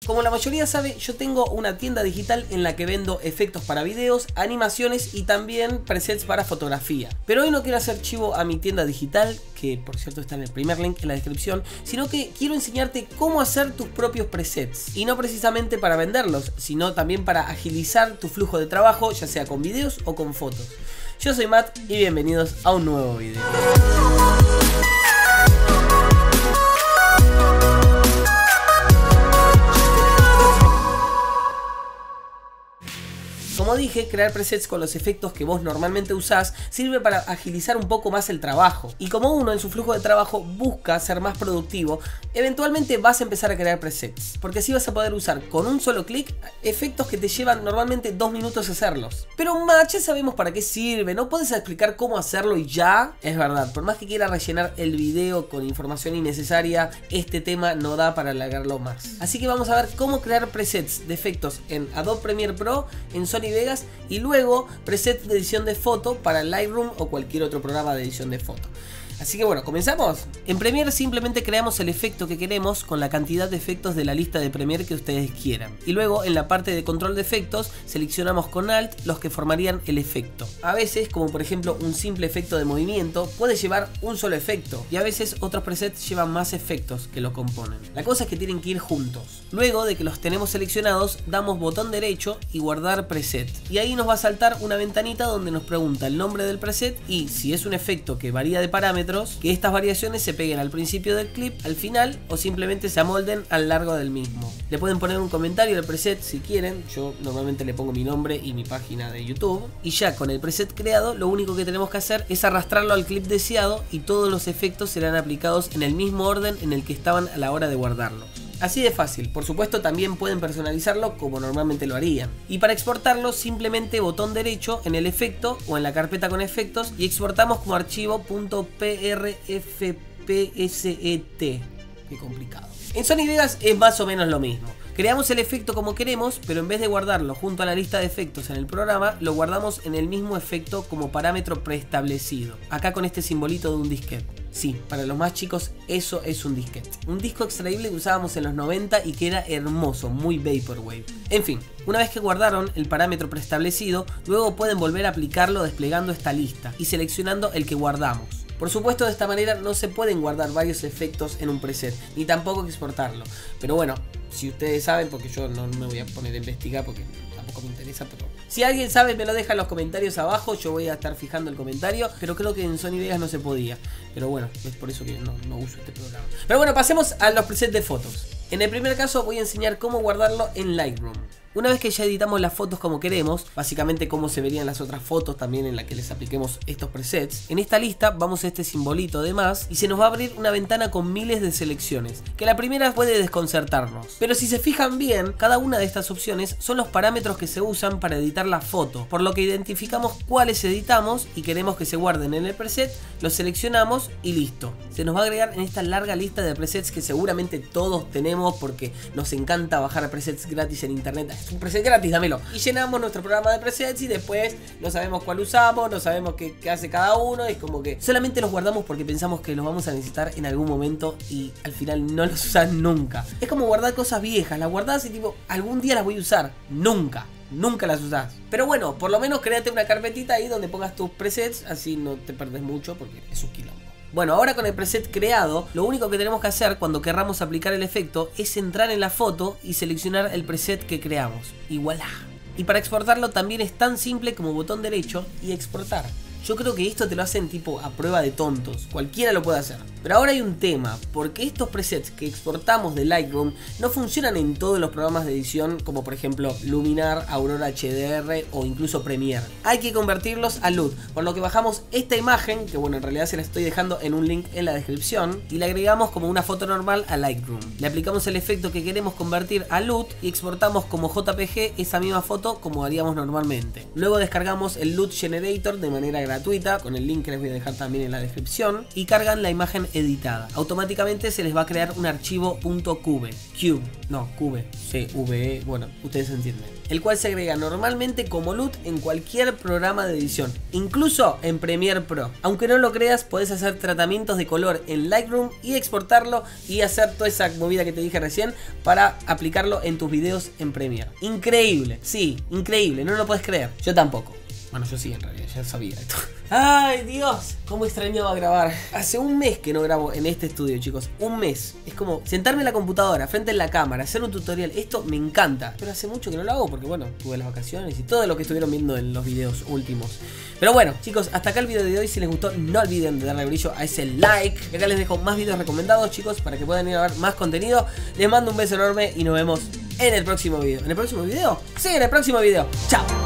Como la mayoría sabe, yo tengo una tienda digital en la que vendo efectos para videos, animaciones y también presets para fotografía. Pero hoy no quiero hacer chivo a mi tienda digital, que por cierto está en el primer link en la descripción, sino que quiero enseñarte cómo hacer tus propios presets. Y no precisamente para venderlos, sino también para agilizar tu flujo de trabajo, ya sea con videos o con fotos. Yo soy Matt y bienvenidos a un nuevo video. Como dije, crear presets con los efectos que vos normalmente usás sirve para agilizar un poco más el trabajo. Y como uno en su flujo de trabajo busca ser más productivo, eventualmente vas a empezar a crear presets. Porque así vas a poder usar con un solo clic efectos que te llevan normalmente 2 minutos hacerlos. Pero Matt, ya sabemos para qué sirve, ¿no puedes explicar cómo hacerlo y ya? Es verdad, por más que quiera rellenar el video con información innecesaria, este tema no da para alargarlo más. Así que vamos a ver cómo crear presets de efectos en Adobe Premiere Pro, en Sony Vegas y luego presets de edición de foto para Lightroom o cualquier otro programa de edición de foto. Así que bueno, ¿comenzamos? En Premiere simplemente creamos el efecto que queremos con la cantidad de efectos de la lista de Premiere que ustedes quieran. Y luego en la parte de control de efectos seleccionamos con Alt los que formarían el efecto. A veces, como por ejemplo un simple efecto de movimiento, puede llevar un solo efecto. Y a veces otros presets llevan más efectos que lo componen. La cosa es que tienen que ir juntos. Luego de que los tenemos seleccionados, damos botón derecho y guardar preset. Y ahí nos va a saltar una ventanita donde nos pregunta el nombre del preset y si es un efecto que varía de parámetros, que estas variaciones se peguen al principio del clip, al final o simplemente se amolden a lo largo del mismo. Le pueden poner un comentario al preset si quieren, yo normalmente le pongo mi nombre y mi página de YouTube. Y ya con el preset creado, lo único que tenemos que hacer es arrastrarlo al clip deseado y todos los efectos serán aplicados en el mismo orden en el que estaban a la hora de guardarlos. Así de fácil. Por supuesto también pueden personalizarlo como normalmente lo harían. Y para exportarlo simplemente botón derecho en el efecto o en la carpeta con efectos y exportamos como archivo .prfpset. Qué complicado. En Sony Vegas es más o menos lo mismo. Creamos el efecto como queremos, pero en vez de guardarlo junto a la lista de efectos en el programa, lo guardamos en el mismo efecto como parámetro preestablecido. Acá con este simbolito de un disquete. Sí, para los más chicos eso es un disquete. Un disco extraíble que usábamos en los 90 y que era hermoso, muy vaporwave. En fin, una vez que guardaron el parámetro preestablecido, luego pueden volver a aplicarlo desplegando esta lista y seleccionando el que guardamos. Por supuesto, de esta manera no se pueden guardar varios efectos en un preset, ni tampoco exportarlo. Pero bueno, si ustedes saben, porque yo no me voy a poner a investigar porque tampoco me interesa, pero si alguien sabe me lo deja en los comentarios abajo, yo voy a estar fijando el comentario, pero creo que en Sony Vegas no se podía. Pero bueno, es por eso que no uso este programa. Pero bueno, pasemos a los presets de fotos. En el primer caso voy a enseñar cómo guardarlo en Lightroom. Una vez que ya editamos las fotos como queremos, básicamente cómo se verían las otras fotos también en las que les apliquemos estos presets, en esta lista vamos a este simbolito de más y se nos va a abrir una ventana con miles de selecciones, que la primera puede desconcertarnos. Pero si se fijan bien, cada una de estas opciones son los parámetros que se usan para editar la foto, por lo que identificamos cuáles editamos y queremos que se guarden en el preset, los seleccionamos y listo. Se nos va a agregar en esta larga lista de presets que seguramente todos tenemos porque nos encanta bajar presets gratis en internet. Un preset gratis, dámelo. Y llenamos nuestro programa de presets y después no sabemos cuál usamos, no sabemos qué hace cada uno. Es como que solamente los guardamos porque pensamos que los vamos a necesitar en algún momento y al final no los usás nunca. Es como guardar cosas viejas, las guardás y tipo, algún día las voy a usar. Nunca las usás. Pero bueno, por lo menos créate una carpetita ahí donde pongas tus presets, así no te perdés mucho porque es un quilombo. Bueno, ahora con el preset creado, lo único que tenemos que hacer cuando querramos aplicar el efecto es entrar en la foto y seleccionar el preset que creamos. Y voilà. Y para exportarlo también es tan simple como botón derecho y exportar. Yo creo que esto te lo hacen tipo a prueba de tontos, cualquiera lo puede hacer. Pero ahora hay un tema, porque estos presets que exportamos de Lightroom no funcionan en todos los programas de edición como por ejemplo Luminar, Aurora HDR o incluso Premiere. Hay que convertirlos a LUT, por lo que bajamos esta imagen, que bueno en realidad se la estoy dejando en un link en la descripción, y la agregamos como una foto normal a Lightroom. Le aplicamos el efecto que queremos convertir a LUT y exportamos como JPG esa misma foto como haríamos normalmente. Luego descargamos el LUT Generator de manera gratuita gratuita con el link que les voy a dejar también en la descripción y cargan la imagen editada. Automáticamente se les va a crear un archivo .cube, CVE, bueno, ustedes entienden, el cual se agrega normalmente como LUT en cualquier programa de edición, incluso en Premiere Pro. Aunque no lo creas, podés hacer tratamientos de color en Lightroom y exportarlo y hacer toda esa movida que te dije recién para aplicarlo en tus videos en Premiere. Increíble, sí, increíble, no lo podés creer. Yo tampoco. Bueno, yo sí, en realidad, ya sabía esto. ¡Ay, Dios! ¿Cómo extrañaba grabar? Hace un mes que no grabo en este estudio, chicos. Un mes. Es como sentarme en la computadora, frente a la cámara, hacer un tutorial. Esto me encanta. Pero hace mucho que no lo hago porque, bueno, tuve las vacaciones y todo lo que estuvieron viendo en los videos últimos. Pero bueno, chicos, hasta acá el video de hoy. Si les gustó, no olviden de darle brillo a ese like. Y acá les dejo más videos recomendados, chicos, para que puedan ir a ver más contenido. Les mando un beso enorme y nos vemos en el próximo video. ¿En el próximo video? Sí, en el próximo video. ¡Chao!